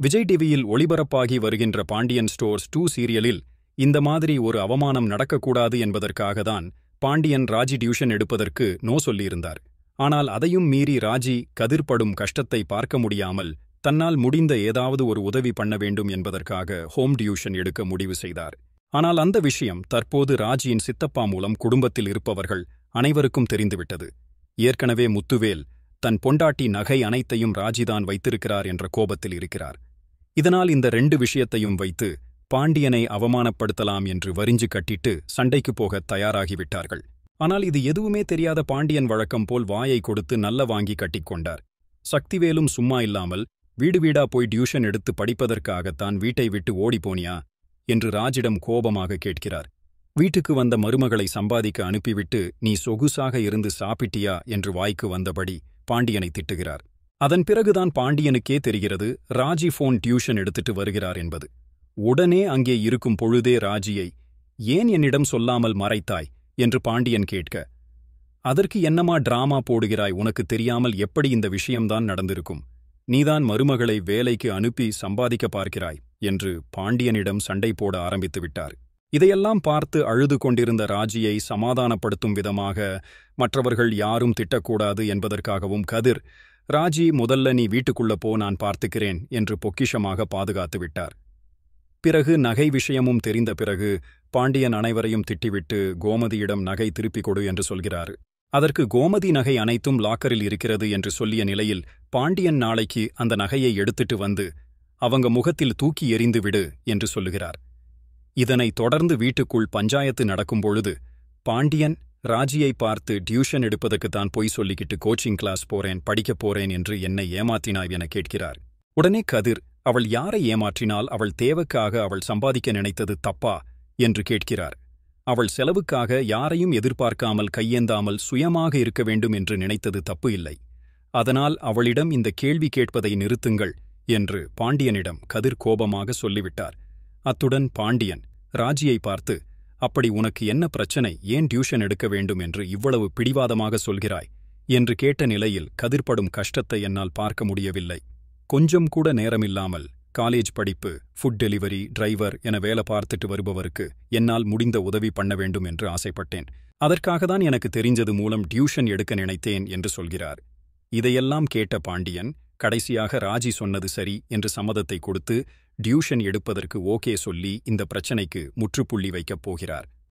விஜய் டிவியில் ஒளிபரப்பாகி வருகின்ற பாண்டியன் ஸ்டோர்ஸ் 2 சீரியலில் இந்த மாதிரி ஒரு அவமானம் நடக்கக்கூடாது என்பதற்காக தான் பாண்டியன் ராஜி டியூஷன் எடுப்பதற்கு நோ சொல்லியிருந்தார். ஆனால் அதையும் மீறி ராஜி கதிர் படும் கஷ்டத்தை பார்க்க முடியாமல் தன்னால் முடிந்த ஏதாவது ஒரு உதவி பண்ண வேண்டும் என்பதற்காக ஹோம் டியூஷன் எடுக்க முடிவு செய்தார். ஆனால் அந்த விஷயம் தற்போது ராஜியின் சித்தப்பா மூலம் குடும்பத்தில் இருப்பவர்கள் அனைவருக்கும் தெரிந்துவிட்டது. ஏற்கனவே முத்துவேல் தன் பொண்டாட்டி நகை அனைத்தையும் ராஜிதான் வைத்திருக்கிறார் என்ற கோபத்தில் இருக்கிறார். இதனால் இந்த 2 விஷயத்தையும் வைத்து பாண்டியனை அவமானப்படுத்தலாம் என்று வரிஞ்சு கட்டிட்டு சண்டைக்கு போக தயாராகிவிட்டார்கள். ஆனால் இது எதுவுமே தெரியாத பாண்டியன் வழக்கம் போல் வாயை கொடுத்து நல்ல வாங்கி கட்டிக்கொண்டார். சக்திவேலும் சும்மா இல்லாமல் வீடு வீடா போய் டியூஷன் எடுத்து படிப்பதற்காகத்தான் வீட்டை விட்டு ஓடிப்போனியா என்று ராஜிடம் கோபமாக கேட்கிறார். வீட்டுக்கு வந்த மருமகளை சம்பாதிக்க அனுப்பிவிட்டு நீ சொகுசாக இருந்து சாப்பிட்டியா என்று வாய்க்கு வந்தபடி பாண்டியனை திட்டுகிறார். அதன் பிறகுதான் பாண்டியனுக்கே தெரிகிறது ராஜி ஃபோன் டியூஷன் எடுத்துட்டு வருகிறார் என்பது. உடனே அங்கே இருக்கும் பொழுதே ராஜியை ஏன் என்னிடம் சொல்லாமல் மறைத்தாய் என்று பாண்டியன் கேட்க, அதற்கு என்னமா டிராமா போடுகிறாய், உனக்கு தெரியாமல் எப்படி இந்த விஷயம்தான் நடந்திருக்கும், நீதான் மருமகளை வேலைக்கு அனுப்பி சம்பாதிக்க பார்க்கிறாய் என்று பாண்டியனிடம் சண்டை போட ஆரம்பித்து விட்டார். இதையெல்லாம் பார்த்து அழுது கொண்டிருந்த ராஜியை சமாதானப்படுத்தும் விதமாக மற்றவர்கள் யாரும் திட்டக்கூடாது என்பதற்காகவும் கதிர், ராஜி முதல்ல நீ வீட்டுக்குள்ள போ, நான் பார்த்துக்கிறேன் என்று பொக்கிஷமாக பாதுகாத்து விட்டார். பிறகு நகை விஷயமும் தெரிந்த பிறகு பாண்டியன் அனைவரையும் திட்டிவிட்டு கோமதியிடம் நகை திருப்பிக் கொடு என்று சொல்கிறார். அதற்கு கோமதி நகை அனைத்தும் லாக்கரில் இருக்கிறது என்று சொல்லிய நிலையில் பாண்டியன் நாளைக்கு அந்த நகையை எடுத்துட்டு வந்து அவங்க முகத்தில் தூக்கி எறிந்து விடு என்று சொல்லுகிறார். இதனை தொடர்ந்து வீட்டுக்குள் பஞ்சாயத்து நடக்கும் பொழுது பாண்டியன் ராஜியை பார்த்து டியூஷன் எடுப்பதற்குத்தான் பொய் சொல்லிக்கிட்டு கோச்சிங் கிளாஸ் போறேன், படிக்கப் போறேன் என்று என்னை ஏமாற்றினாய் என கேட்கிறார். உடனே கதிர், அவள் யாரை ஏமாற்றினால் அவள் தேவைக்காக அவள் சம்பாதிக்க நினைத்தது தப்பா என்று கேட்கிறார். அவள் செலவுக்காக யாரையும் எதிர்பார்க்காமல் கையேந்தாமல் சுயமாக இருக்க வேண்டும் என்று நினைத்தது தப்பு இல்லை. அதனால் அவளிடம் இந்த கேள்வி கேட்பதை நிறுத்துங்கள் என்று பாண்டியனிடம் கதிர் கோபமாக சொல்லிவிட்டார். அத்துடன் பாண்டியன் ராஜியை பார்த்து, அப்படி உனக்கு என்ன பிரச்சனை, ஏன் டியூஷன் எடுக்க வேண்டும் என்று இவ்வளவு பிடிவாதமாக சொல்கிறாய் என்று கேட்ட நிலையில் கதிர்படும் கஷ்டத்தை என்னால் பார்க்க முடியவில்லை. கொஞ்சம் கூட நேரமில்லாமல் காலேஜ் படிப்பு, ஃபுட் டெலிவரி, டிரைவர் என வேலை பார்த்துட்டு வருபவருக்கு என்னால் முடிந்த உதவி பண்ண வேண்டும் என்று ஆசைப்பட்டேன். அதற்காகத்தான் எனக்கு தெரிஞ்சது மூலம் டியூஷன் எடுக்க நினைத்தேன் என்று சொல்கிறார். இதையெல்லாம் கேட்ட பாண்டியன் கடைசியாக ராஜி சொன்னது சரி என்று சம்மதத்தை கொடுத்து டியூஷன் எடுப்பதற்கு ஓகே சொல்லி இந்த பிரச்சனைக்கு முற்றுப்புள்ளி வைக்கப் போகிறார்.